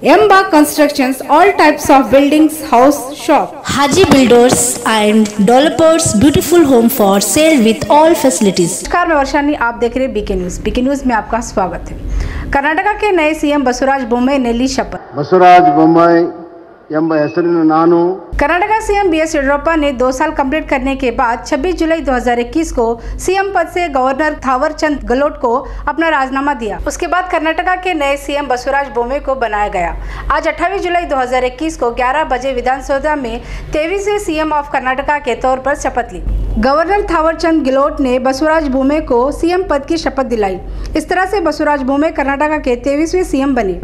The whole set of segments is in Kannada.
Emba Constructions, all types of buildings, house, shop. Haji Builders and Developers, beautiful home for sale with all facilities. नमस्कार, मैं वर्षानी, आप देख रहे हैं बीके न्यूज। बीके न्यूज में आपका स्वागत है। कर्नाटक के नए सीएम बसवराज बोम्मई ने ली शपथ। बसवराज बोम्मई ಎಂಬ ಹೆಸರಿನ ನಾನು कर्नाटक सीएम बीएस येडियुरप्पा ने 2 साल कंप्लीट करने के बाद 26 जुलाई 2021 को सीएम पद से गवर्नर थावरचंद गहलोत को अपना राजीनामा दिया। उसके बाद कर्नाटक के नए सीएम बसवराज बोम्मई को बनाया गया। आज 28 जुलाई 2021 को 11 बजे विधानसभा में 23वें सीएम ऑफ कर्नाटक के तौर पर शपथ ली। गवर्नर थावरचंद गहलोत ने बसवराज बोम्मई को सीएम पद की शपथ दिलाई। इस तरह से बसवराज बोम्मई कर्नाटक के 23वें सीएम बने।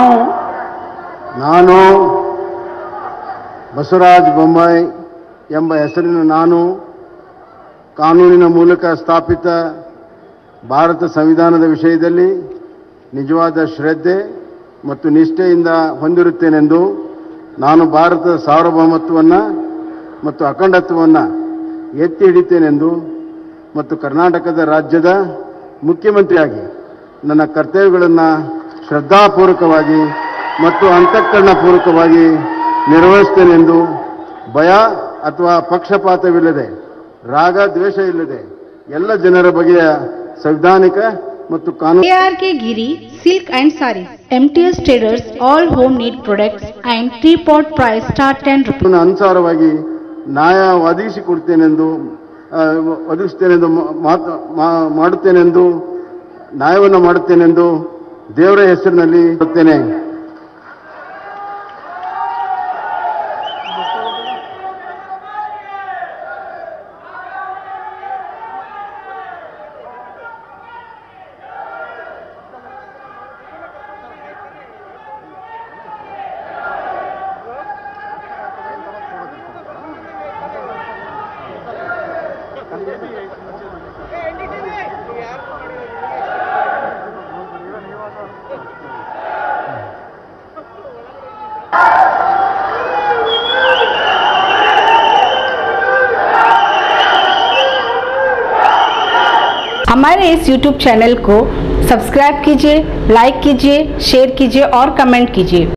ನಾನು ಬಸವರಾಜ ಬೊಮ್ಮಾಯಿ ಎಂಬ ಹೆಸರಿನ ನಾನು ಕಾನೂನಿನ ಮೂಲಕ ಸ್ಥಾಪಿತ ಭಾರತ ಸಂವಿಧಾನದ ವಿಷಯದಲ್ಲಿ ನಿಜವಾದ ಶ್ರದ್ಧೆ ಮತ್ತು ನಿಷ್ಠೆಯಿಂದ ಹೊಂದಿರುತ್ತೇನೆಂದು, ನಾನು ಭಾರತದ ಸಾರ್ವಭೌಮತ್ವವನ್ನು ಮತ್ತು ಅಖಂಡತ್ವವನ್ನು ಎತ್ತಿ ಹಿಡಿತೇನೆಂದು ಮತ್ತು ಕರ್ನಾಟಕದ ರಾಜ್ಯದ ಮುಖ್ಯಮಂತ್ರಿಯಾಗಿ ನನ್ನ ಕರ್ತವ್ಯಗಳನ್ನು ಶ್ರದ್ಧಾಪೂರ್ವಕವಾಗಿ ಮತ್ತು ಅಂತಃಕರಣಪೂರ್ವಕವಾಗಿ ನಿರ್ವಹಿಸುತ್ತೇನೆಂದು, ಭಯ ಅಥವಾ ಪಕ್ಷಪಾತವಿಲ್ಲದೆ, ರಾಗ ದ್ವೇಷ ಇಲ್ಲದೆ ಎಲ್ಲ ಜನರ ಬಗೆಯ ಸಂವಿಧಾನಿಕ ಮತ್ತು ಕಾನೂನು ARK Giri Silk and Sarees, MTS Traders, all home need products and 3-pot price start 10 rupees. ಅನುಸಾರವಾಗಿ ನ್ಯಾಯ ಒದಗಿಸುತ್ತೇನೆಂದು ಮಾಡುತ್ತೇನೆಂದು ನ್ಯಾಯವನ್ನು ಮಾಡುತ್ತೇನೆಂದು ದೇವರ ಹೆಸರಿನಲ್ಲಿ ಹೇಳುತ್ತೇನೆ। हमारे इस YouTube चैनल को सब्सक्राइब कीजिए, लाइक कीजिए, शेयर कीजिए और कमेंट कीजिए।